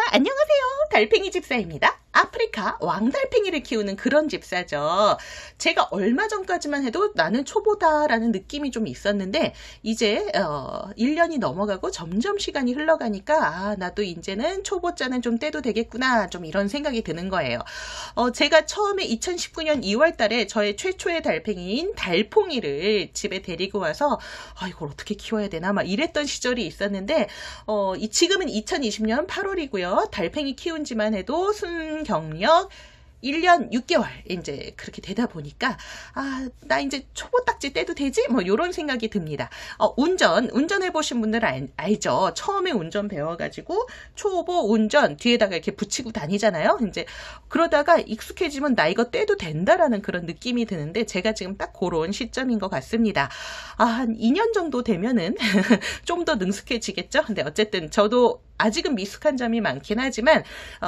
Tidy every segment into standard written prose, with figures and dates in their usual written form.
안녕하세요. 달팽이 집사입니다. 아프리카 왕달팽이를 키우는 그런 집사죠. 제가 얼마 전까지만 해도 나는 초보다라는 느낌이 좀 있었는데 이제 1년이 넘어가고 점점 시간이 흘러가니까 나도 이제는 초보자는 좀 떼도 되겠구나, 좀 이런 생각이 드는 거예요. 제가 처음에 2019년 2월 달에 저의 최초의 달팽이인 달팽이를 집에 데리고 와서 이걸 어떻게 키워야 되나 막 이랬던 시절이 있었는데 지금은 2020년 8월이고요. 달팽이 키운 지만 해도 순경력 1년 6개월 이제 그렇게 되다 보니까 나 이제 초보 딱지 떼도 되지? 뭐 이런 생각이 듭니다. 운전해 보신 분들 알죠? 처음에 운전 배워가지고 초보 운전 뒤에다가 이렇게 붙이고 다니잖아요. 이제 그러다가 익숙해지면 나 이거 떼도 된다라는 그런 느낌이 드는데 제가 지금 딱 그런 시점인 것 같습니다. 한 2년 정도 되면은 좀 더 능숙해지겠죠? 근데 어쨌든 저도 아직은 미숙한 점이 많긴 하지만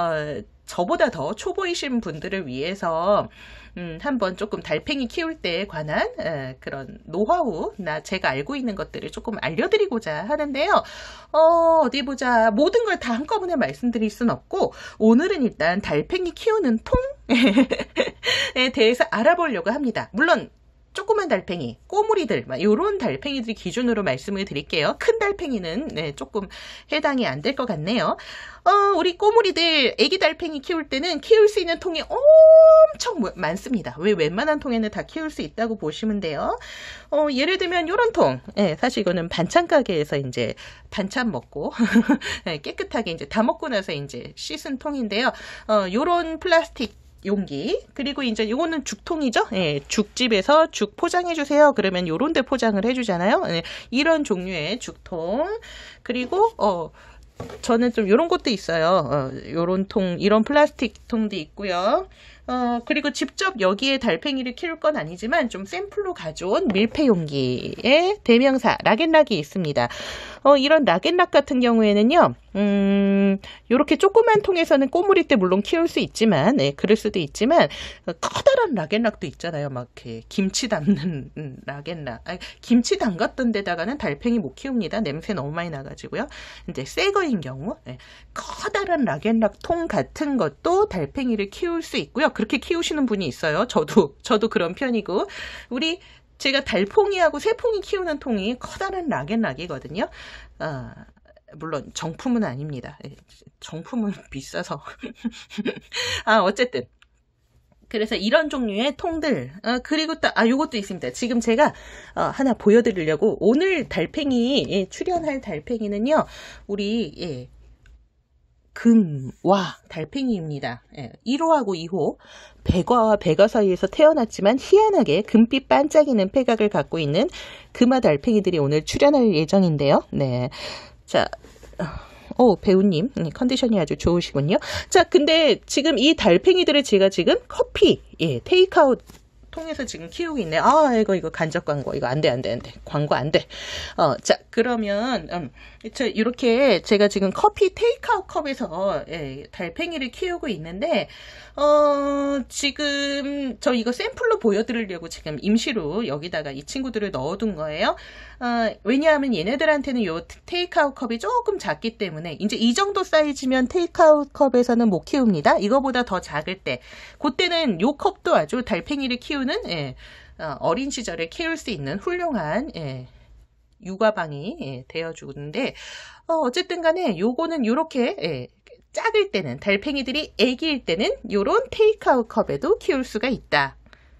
저보다 더 초보이신 분들을 위해서 한번 조금 달팽이 키울 때에 관한 그런 노하우나 제가 알고 있는 것들을 조금 알려드리고자 하는데요. 어디 보자. 모든 걸 다 한꺼번에 말씀드릴 순 없고 오늘은 일단 달팽이 키우는 통에 대해서 알아보려고 합니다. 물론 조그만 달팽이, 꼬물이들, 이런 달팽이들 기준으로 말씀을 드릴게요. 큰 달팽이는 조금 해당이 안 될 것 같네요. 우리 꼬물이들, 애기 달팽이 키울 때는 키울 수 있는 통이 엄청 많습니다. 왜 웬만한 통에는 다 키울 수 있다고 보시면 돼요. 예를 들면 이런 통, 사실 이거는 반찬 가게에서 이제 반찬 먹고 깨끗하게 이제 다 먹고 나서 이제 씻은 통인데요. 요런 플라스틱 용기, 그리고 이제 이거는 죽통이죠. 죽집에서 죽 포장해 주세요. 그러면 요런 데 포장을 해 주잖아요. 이런 종류의 죽통. 그리고 저는 좀 요런 것도 있어요. 요런 통, 이런 플라스틱 통도 있고요. 그리고 직접 여기에 달팽이를 키울 건 아니지만 좀 샘플로 가져온 밀폐 용기의 대명사 락앤락이 있습니다. 이런 락앤락 같은 경우에는요, 요렇게 조그만 통에서는 꼬물이 때 물론 키울 수 있지만, 그럴 수도 있지만, 커다란 락앤락도 있잖아요. 막 이렇게 김치 담는 락앤락. 김치 담갔던 데다가는 달팽이 못 키웁니다. 냄새 너무 많이 나가지고요. 이제 새 거인 경우, 커다란 락앤락 통 같은 것도 달팽이를 키울 수 있고요. 그렇게 키우시는 분이 있어요. 저도 그런 편이고, 제가 달팽이하고 새팽이 키우는 통이 커다란 락앤락이거든요. 물론 정품은 아닙니다. 정품은 비싸서. 어쨌든. 그래서 이런 종류의 통들, 그리고 요것도 있습니다. 지금 제가 하나 보여드리려고 오늘 달팽이 출연할 달팽이는요, 우리 금와 달팽이입니다. 1호하고 2호 백화와 백화 사이에서 태어났지만 희한하게 금빛 반짝이는 폐각을 갖고 있는 금화 달팽이들이 오늘 출연할 예정인데요. 네, 자, 배우님 컨디션이 아주 좋으시군요. 자, 근데 지금 이 달팽이들을 제가 지금 커피, 테이크아웃 통해서 지금 키우고 있네. 이거 간접 광고. 이거 안 돼. 광고 안 돼. 자, 그러면, 이렇게 제가 지금 커피 테이크아웃 컵에서, 달팽이를 키우고 있는데, 지금 저 이거 샘플로 보여드리려고 지금 임시로 여기다가 이 친구들을 넣어둔 거예요. 왜냐하면 얘네들한테는 요 테이크아웃 컵이 조금 작기 때문에 이제 이 정도 사이즈면 테이크아웃 컵에서는 못 키웁니다. 이거보다 더 작을 때, 그때는 요 컵도 아주 달팽이를 키우는 어린 시절에 키울 수 있는 훌륭한 육아방이 되어주는데, 어쨌든 간에 요거는 요렇게 작을 때는, 달팽이들이 애기일 때는 요런 테이크아웃 컵에도 키울 수가 있다.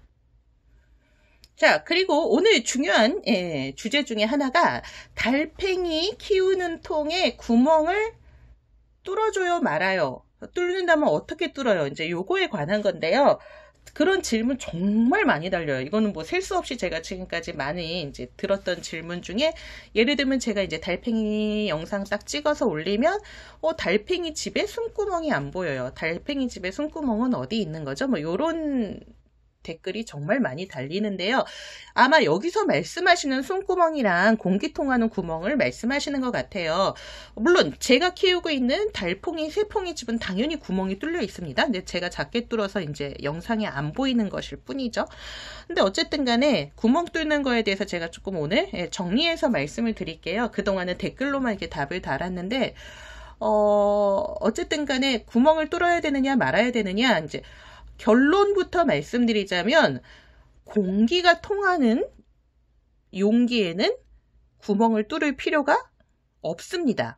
자, 그리고 오늘 중요한 주제 중에 하나가 달팽이 키우는 통에 구멍을 뚫어줘요, 말아요. 뚫는다면 어떻게 뚫어요? 이제 요거에 관한 건데요. 그런 질문 정말 많이 달려요. 이거는 뭐 셀 수 없이 제가 지금까지 많이 이제 들었던 질문 중에, 예를 들면 제가 이제 달팽이 영상 딱 찍어서 올리면, 달팽이 집에 숨구멍이 안 보여요. 달팽이 집에 숨구멍은 어디 있는 거죠? 뭐 요런 댓글이 정말 많이 달리는데요. 아마 여기서 말씀하시는 숨구멍이랑 공기 통하는 구멍을 말씀하시는 것 같아요. 물론 제가 키우고 있는 달팽이, 새팽이 집은 당연히 구멍이 뚫려 있습니다. 근데 제가 작게 뚫어서 이제 영상에 안 보이는 것일 뿐이죠. 근데 어쨌든 간에 구멍 뚫는 거에 대해서 제가 조금 오늘 정리해서 말씀을 드릴게요. 그동안은 댓글로만 이렇게 답을 달았는데, 어쨌든 간에 구멍을 뚫어야 되느냐 말아야 되느냐, 이제 결론부터 말씀드리자면 공기가 통하는 용기에는 구멍을 뚫을 필요가 없습니다.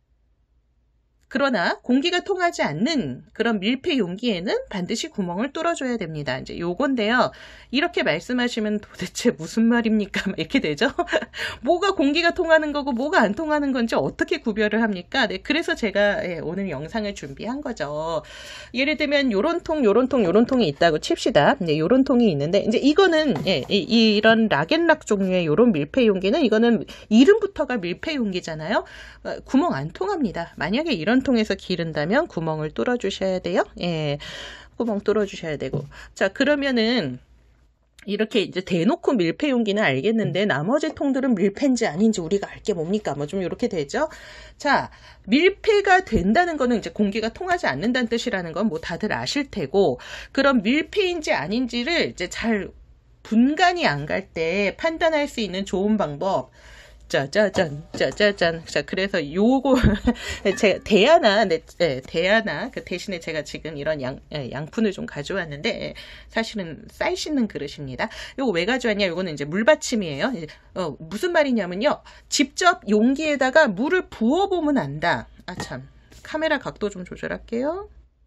그러나 공기가 통하지 않는 그런 밀폐 용기에는 반드시 구멍을 뚫어줘야 됩니다. 이제 요건데요. 이렇게 말씀하시면 도대체 무슨 말입니까? 막 이렇게 되죠. 뭐가 공기가 통하는 거고 뭐가 안 통하는 건지 어떻게 구별을 합니까? 네, 그래서 제가 오늘 영상을 준비한 거죠. 예를 들면 요런 통, 요런 통, 요런 통이 있다고 칩시다. 네, 요런 통이 있는데 이제 이거는 이런 락앤락 종류의 요런 밀폐 용기는 이거는 이름부터가 밀폐 용기잖아요. 구멍 안 통합니다. 만약에 이런 통에서 기른다면 구멍을 뚫어 주셔야 돼요. 예, 구멍 뚫어 주셔야 되고. 자, 그러면은 이렇게 이제 대놓고 밀폐 용기는 알겠는데 나머지 통들은 밀폐인지 아닌지 우리가 알 게 뭡니까? 뭐 좀 이렇게 되죠. 자, 밀폐가 된다는 거는 이제 공기가 통하지 않는다는 뜻이라는 건 뭐 다들 아실 테고, 그럼 밀폐인지 아닌지를 이제 잘 분간이 안 갈 때 판단할 수 있는 좋은 방법. 짜자잔, 짜자잔. 자, 그래서 요거, 제가 대야나, 대야나, 그 대신에 제가 지금 이런 양푼을 좀 가져왔는데, 사실은 쌀 씻는 그릇입니다. 요거 왜 가져왔냐? 요거는 이제 물받침이에요. 무슨 말이냐면요. 직접 용기에다가 물을 부어보면 안다. 아, 참. 카메라 각도 좀 조절할게요.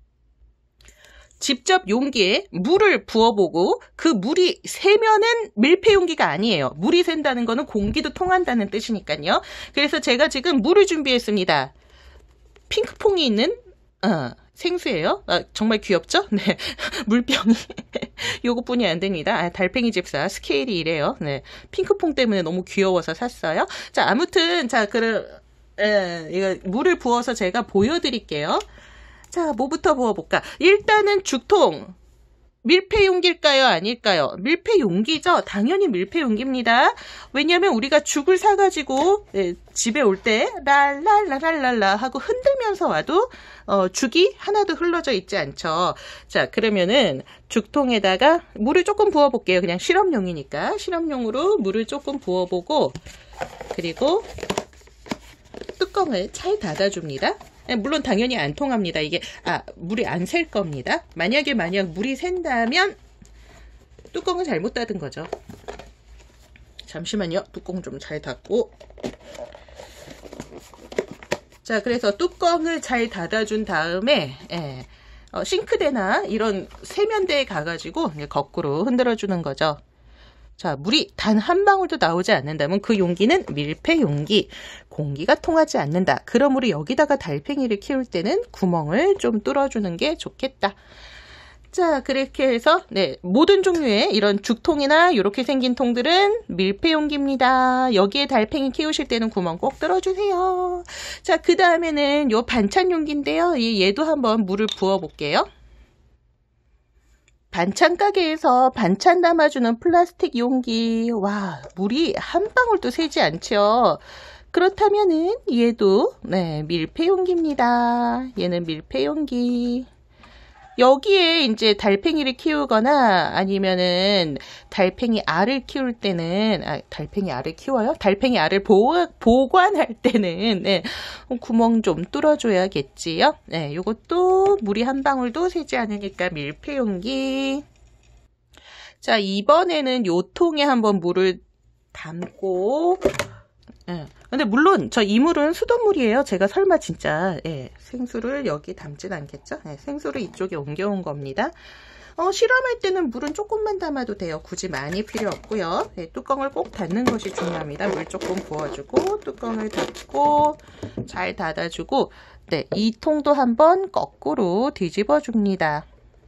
직접 용기에 물을 부어보고 그 물이 새면은 밀폐 용기가 아니에요. 물이 샌다는 거는 공기도 통한다는 뜻이니까요. 그래서 제가 지금 물을 준비했습니다. 핑크퐁이 있는 생수예요. 정말 귀엽죠? 네, 물병이 요것뿐이 안 됩니다. 달팽이 집사 스케일이 이래요. 네, 핑크퐁 때문에 너무 귀여워서 샀어요. 자, 아무튼 자, 이거 물을 부어서 제가 보여드릴게요. 자, 뭐부터 부어볼까? 일단은 죽통. 밀폐 용기일까요? 아닐까요? 밀폐 용기죠? 당연히 밀폐 용기입니다. 왜냐면 우리가 죽을 사가지고 집에 올 때 랄랄랄랄랄라 하고 흔들면서 와도 죽이 하나도 흘러져 있지 않죠. 자, 그러면은 죽통에다가 물을 조금 부어볼게요. 그냥 실험용이니까. 실험용으로 물을 조금 부어보고, 그리고 뚜껑을 잘 닫아줍니다. 물론 당연히 안 통합니다. 이게 물이 안 셀 겁니다. 만약 물이 샌다면 뚜껑을 잘못 닫은 거죠. 잠시만요. 뚜껑 좀 잘 닫고. 자, 그래서 뚜껑을 잘 닫아준 다음에 싱크대나 이런 세면대에 가가지고 거꾸로 흔들어주는 거죠. 자, 물이 단 한 방울도 나오지 않는다면 그 용기는 밀폐 용기, 공기가 통하지 않는다. 그러므로 여기다가 달팽이를 키울 때는 구멍을 좀 뚫어주는 게 좋겠다. 자, 그렇게 해서 모든 종류의 이런 죽통이나 이렇게 생긴 통들은 밀폐 용기입니다. 여기에 달팽이 키우실 때는 구멍 꼭 뚫어주세요. 자, 그 다음에는 요 반찬 용기인데요. 얘도 한번 물을 부어 볼게요. 반찬 가게에서 반찬 담아주는 플라스틱 용기, 와, 물이 한 방울도 새지 않죠. 그렇다면은 얘도 밀폐 용기입니다. 얘는 밀폐 용기. 여기에 이제 달팽이를 키우거나 아니면은 달팽이 알을 키울 때는, 달팽이 알을 키워요? 달팽이 알을 보관할 때는 구멍 좀 뚫어줘야겠지요. 요것도 물이 한 방울도 새지 않으니까 밀폐 용기. 자, 이번에는 요 통에 한번 물을 담고, 근데 물론 저 이 물은 수돗물이에요. 제가 설마 진짜 생수를 여기 담진 않겠죠? 생수를 이쪽에 옮겨온 겁니다. 실험할 때는 물은 조금만 담아도 돼요. 굳이 많이 필요 없고요. 뚜껑을 꼭 닫는 것이 중요합니다. 물 조금 부어주고 뚜껑을 닫고 잘 닫아주고, 이 통도 한번 거꾸로 뒤집어 줍니다.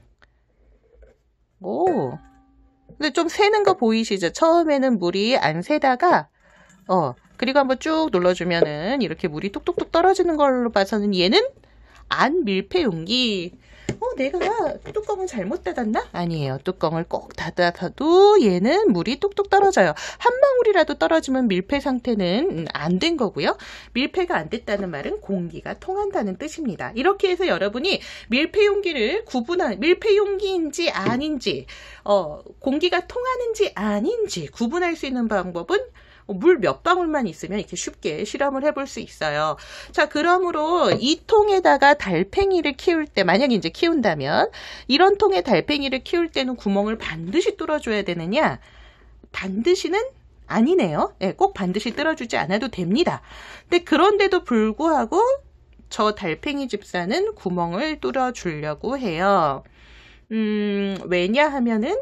오, 근데 좀 새는 거 보이시죠? 처음에는 물이 안 새다가 그리고 한번 쭉 눌러주면은 이렇게 물이 뚝뚝뚝 떨어지는 걸로 봐서는 얘는 안 밀폐 용기. 내가 뚜껑을 잘못 닫았나? 아니에요. 뚜껑을 꼭 닫아서도 얘는 물이 뚝뚝 떨어져요. 한 방울이라도 떨어지면 밀폐 상태는 안 된 거고요. 밀폐가 안 됐다는 말은 공기가 통한다는 뜻입니다. 이렇게 해서 여러분이 밀폐 용기를 밀폐 용기인지 아닌지, 공기가 통하는지 아닌지 구분할 수 있는 방법은 물 몇 방울만 있으면 이렇게 쉽게 실험을 해볼 수 있어요. 자, 그러므로 이 통에다가 달팽이를 키울 때, 만약에 이제 키운다면, 이런 통에 달팽이를 키울 때는 구멍을 반드시 뚫어줘야 되느냐? 반드시는 아니네요. 네, 꼭 반드시 뚫어주지 않아도 됩니다. 근데 그런데도 불구하고 저 달팽이 집사는 구멍을 뚫어주려고 해요. 왜냐하면은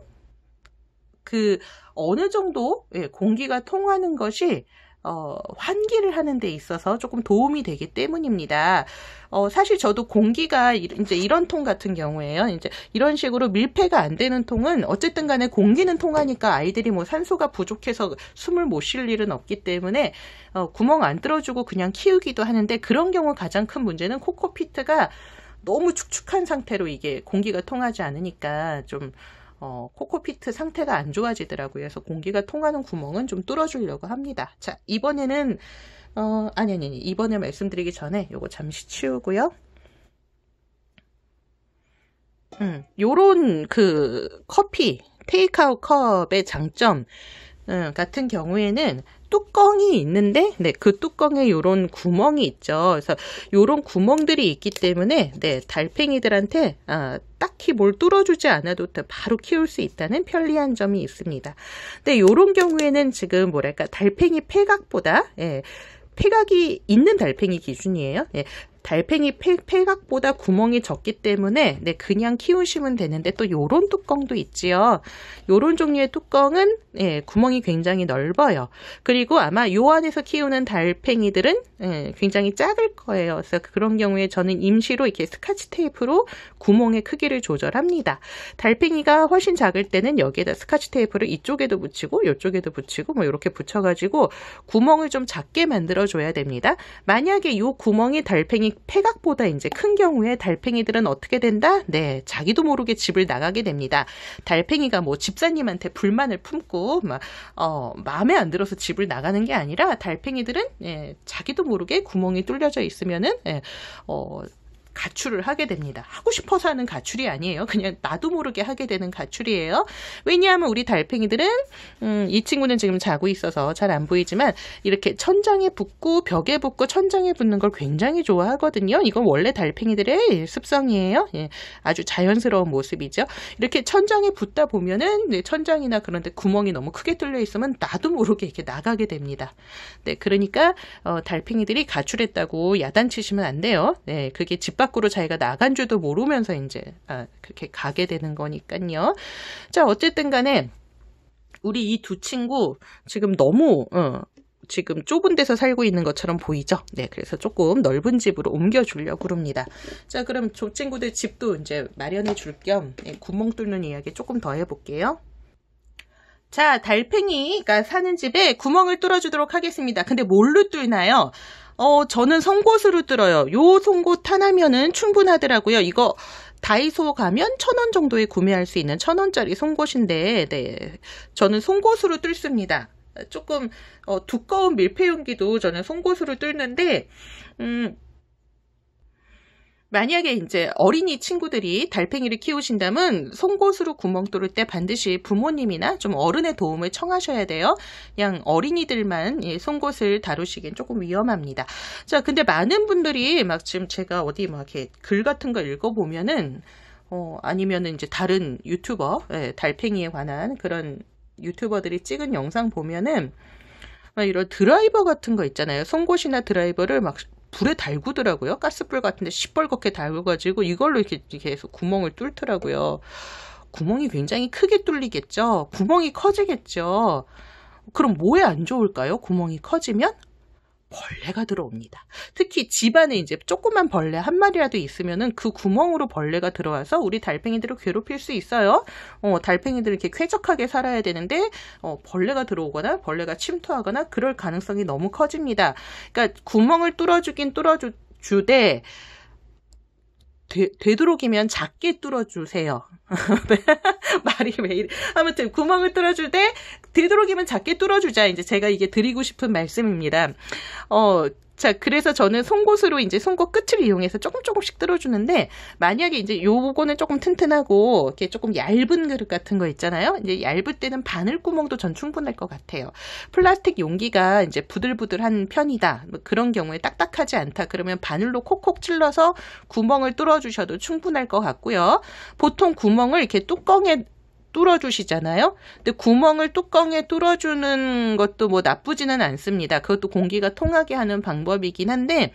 어느 정도 공기가 통하는 것이 환기를 하는 데 있어서 조금 도움이 되기 때문입니다. 사실 저도 공기가 이제 이런 통 같은 경우에요. 이제 이런 식으로 밀폐가 안 되는 통은 어쨌든 간에 공기는 통하니까 아이들이 뭐 산소가 부족해서 숨을 못 쉴 일은 없기 때문에 구멍 안 뚫어주고 그냥 키우기도 하는데, 그런 경우 가장 큰 문제는 코코피트가 너무 축축한 상태로 이게 공기가 통하지 않으니까 좀 코코피트 상태가 안 좋아지더라고요. 그래서 공기가 통하는 구멍은 좀 뚫어주려고 합니다. 자, 이번에는 아니 이번에 말씀드리기 전에 요거 잠시 치우고요. 요런 커피 테이크아웃 컵의 장점 같은 경우에는 뚜껑이 있는데, 네, 그 뚜껑에 요런 구멍이 있죠. 그래서 요런 구멍들이 있기 때문에, 네, 달팽이들한테 딱히 뭘 뚫어주지 않아도 바로 키울 수 있다는 편리한 점이 있습니다. 근데 요런 경우에는 지금 뭐랄까, 달팽이 폐각보다, 예, 폐각이 있는 달팽이 기준이에요. 예, 달팽이 폐각보다 구멍이 적기 때문에 네, 그냥 키우시면 되는데, 또 요런 뚜껑도 있지요. 요런 종류의 뚜껑은 구멍이 굉장히 넓어요. 그리고 아마 요 안에서 키우는 달팽이들은 굉장히 작을 거예요. 그래서 그런 경우에 저는 임시로 이렇게 스카치 테이프로 구멍의 크기를 조절합니다. 달팽이가 훨씬 작을 때는 여기에다 스카치 테이프를 이쪽에도 붙이고 이쪽에도 붙이고 뭐 이렇게 붙여가지고 구멍을 좀 작게 만들어 줘야 됩니다. 만약에 요 구멍이 달팽이 폐각보다 이제 큰 경우에 달팽이들은 어떻게 된다? 네, 자기도 모르게 집을 나가게 됩니다. 달팽이가 뭐 집사님한테 불만을 품고 막 마음에 안 들어서 집을 나가는 게 아니라, 달팽이들은 자기도 모르게 구멍이 뚫려져 있으면은 가출을 하게 됩니다. 하고 싶어서 하는 가출이 아니에요. 그냥 나도 모르게 하게 되는 가출이에요. 왜냐하면 우리 달팽이들은 이 친구는 지금 자고 있어서 잘 안 보이지만 이렇게 천장에 붙고 벽에 붙고 천장에 붙는 걸 굉장히 좋아하거든요. 이건 원래 달팽이들의 습성이에요. 예, 아주 자연스러운 모습이죠. 이렇게 천장에 붙다 보면은 천장이나 그런 데 구멍이 너무 크게 뚫려 있으면 나도 모르게 이렇게 나가게 됩니다. 네, 그러니까 달팽이들이 가출했다고 야단치시면 안 돼요. 네, 그게 집 밖으로 자기가 나간 줄도 모르면서 이제 그렇게 가게 되는 거니까요. 자, 어쨌든 간에 우리 이 두 친구 지금 너무 지금 좁은 데서 살고 있는 것처럼 보이죠? 네, 그래서 조금 넓은 집으로 옮겨주려고 합니다. 자, 그럼 저 친구들 집도 이제 마련해 줄 겸 구멍 뚫는 이야기 조금 더 해볼게요. 자, 달팽이가 사는 집에 구멍을 뚫어주도록 하겠습니다. 근데 뭘로 뚫나요? 저는 송곳으로 뚫어요. 요 송곳 하나면은 충분하더라고요. 이거 다이소 가면 1,000원 정도에 구매할 수 있는 1,000원짜리 송곳인데, 네, 저는 송곳으로 뚫습니다. 조금 두꺼운 밀폐용기도 저는 송곳으로 뚫는데, 만약에 이제 어린이 친구들이 달팽이를 키우신다면 송곳으로 구멍 뚫을 때 반드시 부모님이나 좀 어른의 도움을 청하셔야 돼요. 그냥 어린이들만 송곳을 다루시기엔 조금 위험합니다. 자, 근데 많은 분들이 막 지금 제가 어디 막 이렇게 글 같은 거 읽어보면은 아니면은 이제 다른 유튜버, 달팽이에 관한 그런 유튜버들이 찍은 영상 보면은 막 이런 드라이버 같은 거 있잖아요. 송곳이나 드라이버를 막 불에 달구더라고요. 가스불 같은데 시뻘겋게 달궈가지고 이걸로 이렇게 해서 구멍을 뚫더라고요. 구멍이 굉장히 크게 뚫리겠죠. 구멍이 커지겠죠. 그럼 뭐에 안 좋을까요? 구멍이 커지면 벌레가 들어옵니다. 특히 집안에 이제 조그만 벌레 한 마리라도 있으면은 그 구멍으로 벌레가 들어와서 우리 달팽이들을 괴롭힐 수 있어요. 달팽이들이 이렇게 쾌적하게 살아야 되는데 벌레가 들어오거나 벌레가 침투하거나 그럴 가능성이 너무 커집니다. 그러니까 구멍을 뚫어주긴 뚫어주되 되도록이면 작게 뚫어주세요. 말이 왜 이래. 아무튼 구멍을 뚫어줄 때 되도록이면 작게 뚫어주자. 이제 제가 이게 드리고 싶은 말씀입니다. 자, 그래서 저는 송곳으로 이제 송곳 끝을 이용해서 조금씩 뚫어주는데, 만약에 이제 요거는 조금 튼튼하고, 이렇게 조금 얇은 그릇 같은 거 있잖아요. 이제 얇을 때는 바늘구멍도 전 충분할 것 같아요. 플라스틱 용기가 이제 부들부들한 편이다. 뭐 그런 경우에 딱딱하지 않다. 그러면 바늘로 콕콕 찔러서 구멍을 뚫어주셔도 충분할 것 같고요. 보통 구멍을 이렇게 뚜껑에 뚫어주시잖아요. 근데 구멍을 뚜껑에 뚫어주는 것도 뭐 나쁘지는 않습니다. 그것도 공기가 통하게 하는 방법이긴 한데,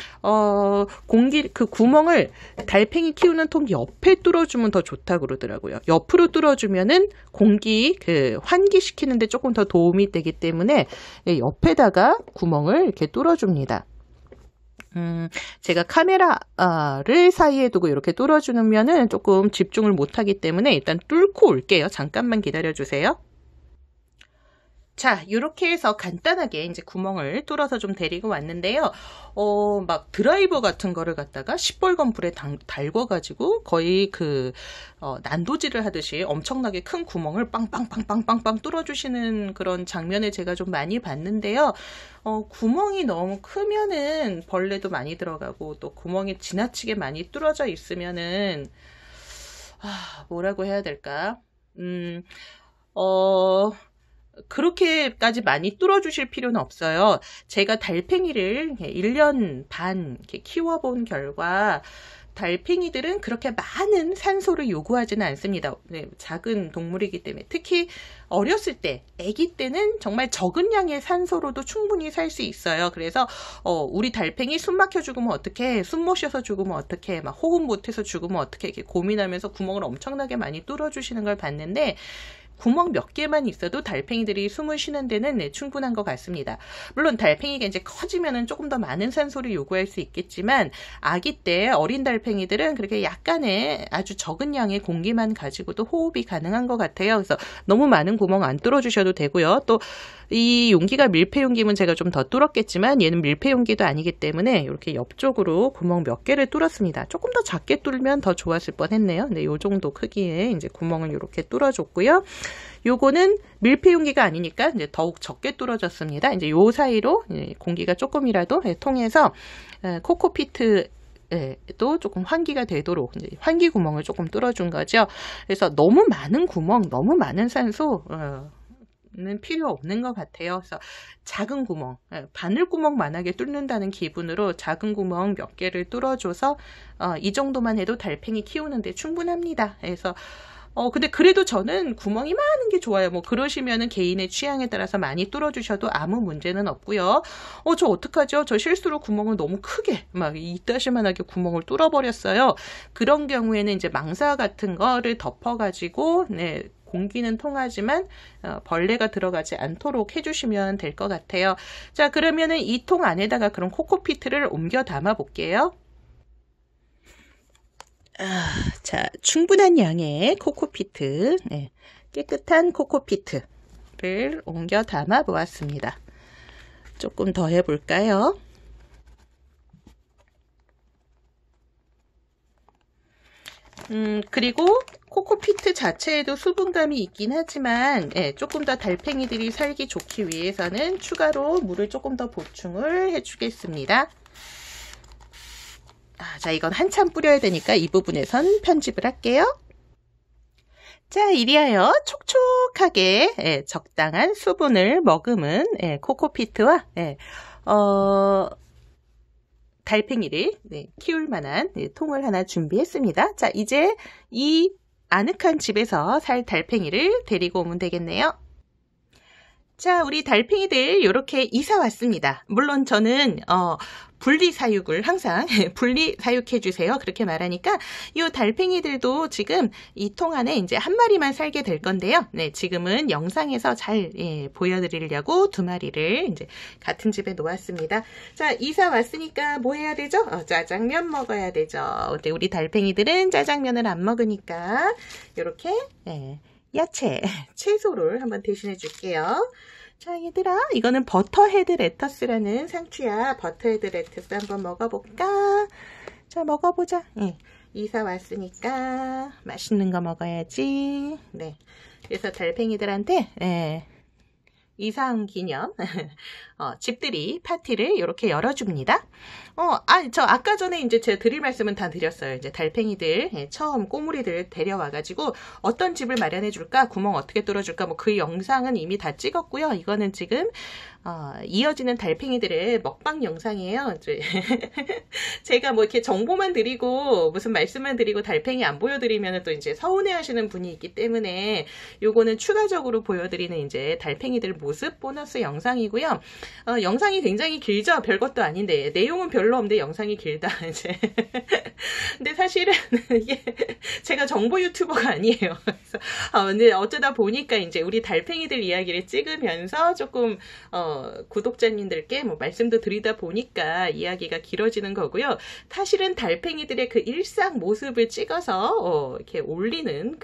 그 구멍을 달팽이 키우는 통 옆에 뚫어주면 더 좋다고 그러더라고요. 옆으로 뚫어주면은 공기, 환기시키는데 조금 더 도움이 되기 때문에 옆에다가 구멍을 이렇게 뚫어줍니다. 제가 카메라를 사이에 두고 이렇게 뚫어주면은 조금 집중을 못하기 때문에 일단 뚫고 올게요. 잠깐만 기다려주세요. 자, 이렇게 해서 간단하게 이제 구멍을 뚫어서 좀 데리고 왔는데요. 막 드라이버 같은 거를 갖다가 시뻘건 불에 달궈가지고 거의 난도질을 하듯이 엄청나게 큰 구멍을 빵빵빵빵빵빵 뚫어주시는 그런 장면을 제가 좀 많이 봤는데요. 구멍이 너무 크면은 벌레도 많이 들어가고 또 구멍이 지나치게 많이 뚫어져 있으면은, 뭐라고 해야 될까? 그렇게까지 많이 뚫어주실 필요는 없어요. 제가 달팽이를 1년 반 이렇게 키워본 결과 달팽이들은 그렇게 많은 산소를 요구하지는 않습니다. 네, 작은 동물이기 때문에. 특히 어렸을 때, 아기 때는 정말 적은 양의 산소로도 충분히 살 수 있어요. 그래서 우리 달팽이 숨 막혀 죽으면 어떡해, 숨 못 쉬어서 죽으면 어떡해, 막 호흡 못해서 죽으면 어떡해, 이렇게 고민하면서 구멍을 엄청나게 많이 뚫어주시는 걸 봤는데, 구멍 몇 개만 있어도 달팽이들이 숨을 쉬는 데는 충분한 것 같습니다. 물론 달팽이가 이제 커지면은 조금 더 많은 산소를 요구할 수 있겠지만, 아기 때 어린 달팽이들은 그렇게 약간의 아주 적은 양의 공기만 가지고도 호흡이 가능한 것 같아요. 그래서 너무 많은 구멍 안 뚫어주셔도 되고요. 또 이 용기가 밀폐 용기면 제가 좀 더 뚫었겠지만, 얘는 밀폐 용기도 아니기 때문에 이렇게 옆쪽으로 구멍 몇 개를 뚫었습니다. 조금 더 작게 뚫으면 더 좋았을 뻔했네요. 근데 이 정도 크기에 이제 구멍을 이렇게 뚫어줬고요. 요거는 밀폐 용기가 아니니까 이제 더욱 적게 뚫어졌습니다. 이제 요 사이로 공기가 조금이라도 통해서 코코피트 또 조금 환기가 되도록 이제 환기 구멍을 조금 뚫어준 거죠. 그래서 너무 많은 구멍, 너무 많은 산소 는 필요 없는 것 같아요. 그래서 작은 구멍, 바늘 구멍 만하게 뚫는다는 기분으로 작은 구멍 몇 개를 뚫어줘서 이 정도만 해도 달팽이 키우는데 충분합니다. 그래서 근데 그래도 저는 구멍이 많은 게 좋아요. 뭐 그러시면은 개인의 취향에 따라서 많이 뚫어주셔도 아무 문제는 없고요. 저 어떡하죠? 저 실수로 구멍을 너무 크게 막 이따시만하게 구멍을 뚫어버렸어요. 그런 경우에는 이제 망사 같은 거를 덮어가지고 공기는 통하지만 벌레가 들어가지 않도록 해주시면 될 것 같아요. 자, 그러면은 이 통 안에다가 그런 코코피트를 옮겨 담아 볼게요. 자, 충분한 양의 코코피트, 깨끗한 코코피트를 옮겨 담아 보았습니다. 조금 더 해볼까요? 그리고 코코피트 자체에도 수분감이 있긴 하지만 조금 더 달팽이들이 살기 좋기 위해서는 추가로 물을 조금 더 보충을 해주겠습니다. 자, 이건 한참 뿌려야 되니까 이 부분에선 편집을 할게요. 자, 이리하여 촉촉하게 적당한 수분을 머금은 코코피트와 달팽이를 키울 만한 통을 하나 준비했습니다. 자, 이제 이 아늑한 집에서 살 달팽이를 데리고 오면 되겠네요. 자, 우리 달팽이들 이렇게 이사 왔습니다. 물론 저는 분리사육을 항상 분리사육해주세요. 그렇게 말하니까 이 달팽이들도 지금 이 통 안에 이제 한 마리만 살게 될 건데요. 지금은 영상에서 잘 보여드리려고 두 마리를 이제 같은 집에 놓았습니다. 자, 이사 왔으니까 뭐 해야 되죠? 짜장면 먹어야 되죠. 근데 우리 달팽이들은 짜장면을 안 먹으니까 이렇게 야채, 채소를 한번 대신해 줄게요. 자, 얘들아, 이거는 버터헤드 레터스라는 상추야. 버터헤드 레터스 한번 먹어볼까? 자, 먹어보자. 이사 왔으니까 맛있는 거 먹어야지. 그래서 달팽이들한테 이상 기념 집들이 파티를 이렇게 열어줍니다. 저 아까 전에 이제 제가 드릴 말씀은 다 드렸어요. 이제 달팽이들 처음 꼬물이들 데려와가지고 어떤 집을 마련해 줄까, 구멍 어떻게 뚫어줄까, 뭐 그 영상은 이미 다 찍었고요. 이거는 지금 이어지는 달팽이들의 먹방 영상이에요. 제가 뭐 이렇게 정보만 드리고 무슨 말씀만 드리고 달팽이 안 보여드리면 또 이제 서운해하시는 분이 있기 때문에 요거는 추가적으로 보여드리는 이제 달팽이들 모습 보너스 영상이고요. 영상이 굉장히 길죠. 별것도 아닌데 내용은 별로 없는데 영상이 길다 이제. 근데 사실은 이게 제가 정보 유튜버가 아니에요. 그래서 근데 어쩌다 보니까 이제 우리 달팽이들 이야기를 찍으면서 조금 구독자님들께 뭐 말씀도 드리다 보니까 이야기가 길어지는 거고요. 사실은 달팽이들의 그 일상 모습을 찍어서 이렇게 올리는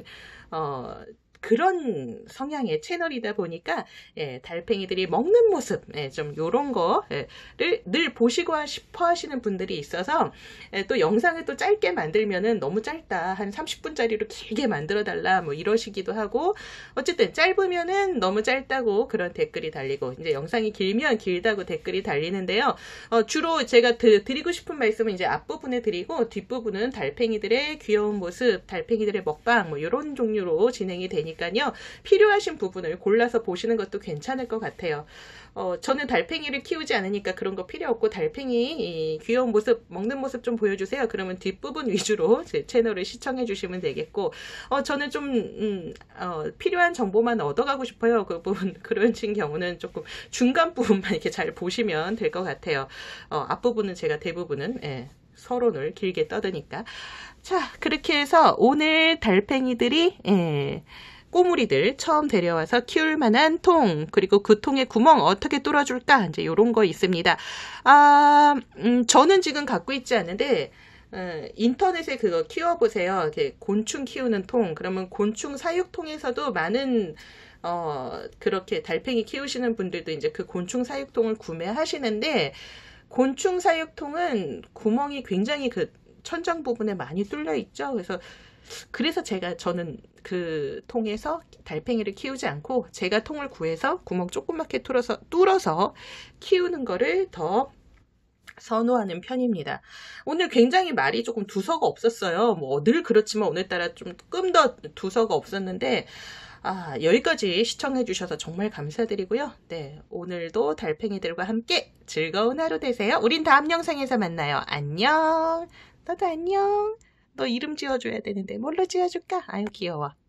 그런 성향의 채널이다 보니까 달팽이들이 먹는 모습 좀 요런 거를 늘 보시고 싶어 하시는 분들이 있어서 또 영상을 또 짧게 만들면은 너무 짧다, 한 30분짜리로 길게 만들어 달라 뭐 이러시기도 하고, 어쨌든 짧으면은 너무 짧다고 그런 댓글이 달리고, 이제 영상이 길면 길다고 댓글이 달리는데요. 주로 제가 드리고 싶은 말씀은 이제 앞부분에 드리고, 뒷부분은 달팽이들의 귀여운 모습, 달팽이들의 먹방 뭐 이런 종류로 진행이 되니까요. 필요하신 부분을 골라서 보시는 것도 괜찮을 것 같아요. 저는 달팽이를 키우지 않으니까 그런 거 필요 없고, 달팽이 귀여운 모습, 먹는 모습 좀 보여주세요. 그러면 뒷부분 위주로 제 채널을 시청해 주시면 되겠고, 저는 좀 필요한 정보만 얻어가고 싶어요. 그 부분, 그런 경우는 조금 중간 부분만 이렇게 잘 보시면 될 것 같아요. 앞부분은 제가 대부분은 서론을 길게 떠드니까. 자, 그렇게 해서 오늘 달팽이들이 꼬물이들 처음 데려와서 키울 만한 통, 그리고 그 통의 구멍 어떻게 뚫어줄까, 이제 요런 거 있습니다. 저는 지금 갖고 있지 않은데 인터넷에 그거 키워보세요. 이렇게 곤충 키우는 통. 그러면 곤충 사육통에서도 많은 그렇게 달팽이 키우시는 분들도 이제 그 곤충 사육통을 구매하시는데, 곤충 사육통은 구멍이 굉장히 그 천장 부분에 많이 뚫려 있죠. 그래서 저는 그 통에서 달팽이를 키우지 않고, 제가 통을 구해서 구멍 조그맣게 뚫어서 키우는 거를 더 선호하는 편입니다. 오늘 굉장히 말이 조금 두서가 없었어요. 뭐 늘 그렇지만 오늘따라 조금 더 두서가 없었는데, 여기까지 시청해 주셔서 정말 감사드리고요. 네, 오늘도 달팽이들과 함께 즐거운 하루 되세요. 우린 다음 영상에서 만나요. 안녕. 너도 안녕. 너 이름 지어줘야 되는데 뭘로 지어줄까? 아유 귀여워.